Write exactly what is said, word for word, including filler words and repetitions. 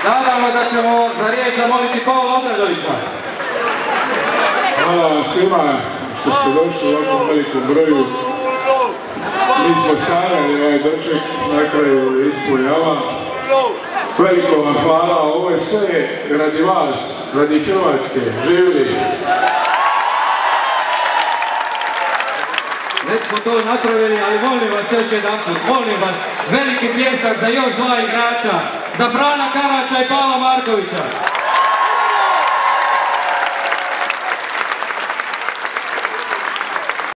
Nadamo da ćemo za riječ zamoliti Pavla Obradovića. Hvala vam svima što ste došli u ovakvom velikom broju. Mi smo sanjali ovaj doček, na kraju ispunjava. Veliko vam hvala, ovo je sve radi vas, radi Hrvatske. Živjeli! Već smo to napravili, ali molim vas još jedan put, molim vas, veliki pljesak za još dva igrača, za Frana Karača i Pavla Markovića.